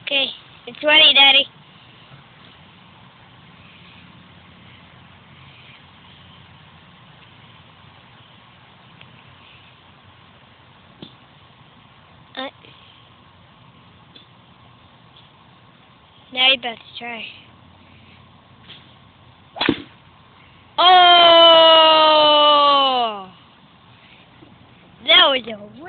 Okay, it's ready, Daddy. Uh, now you about to try. Oh! That was a